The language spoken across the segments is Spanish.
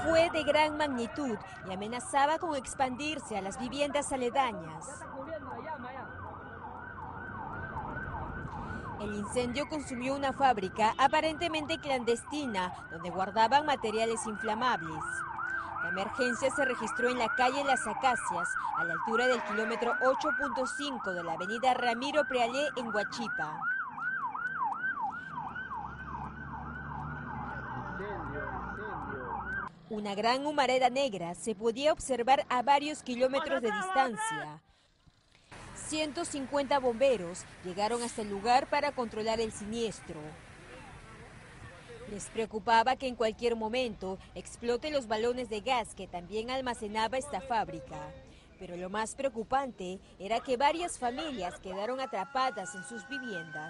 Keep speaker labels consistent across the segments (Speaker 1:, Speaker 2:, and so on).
Speaker 1: fue de gran magnitud y amenazaba con expandirse a las viviendas aledañas. El incendio consumió una fábrica aparentemente clandestina donde guardaban materiales inflamables. La emergencia se registró en la calle Las Acacias, a la altura del kilómetro 8.5 de la avenida Ramiro Prealé en Huachipa. Una gran humareda negra se podía observar a varios kilómetros de distancia. 150 bomberos llegaron hasta el lugar para controlar el siniestro. Les preocupaba que en cualquier momento exploten los balones de gas que también almacenaba esta fábrica. Pero lo más preocupante era que varias familias quedaron atrapadas en sus viviendas.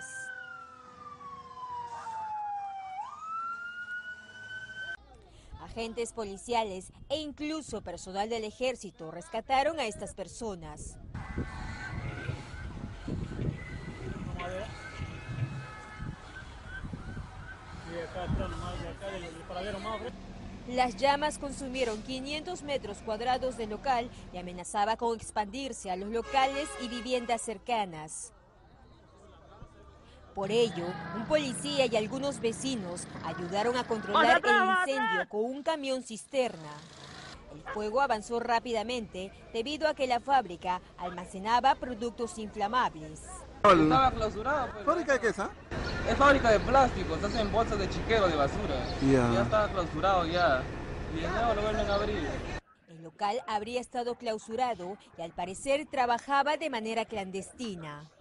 Speaker 1: Agentes policiales e incluso personal del ejército rescataron a estas personas. Las llamas consumieron 500 metros cuadrados de local y amenazaba con expandirse a los locales y viviendas cercanas. Por ello, un policía y algunos vecinos ayudaron a controlar el incendio con un camión cisterna. El fuego avanzó rápidamente debido a que la fábrica almacenaba productos inflamables.
Speaker 2: Estaba clausurado. Pues,
Speaker 3: ¿Fábrica de qué es?
Speaker 2: Es fábrica de plásticos, hacen bolsas de chiquero de basura. Ya estaba clausurado ya. Y de nuevo lo vuelven a abrir.
Speaker 1: El local habría estado clausurado y al parecer trabajaba de manera clandestina.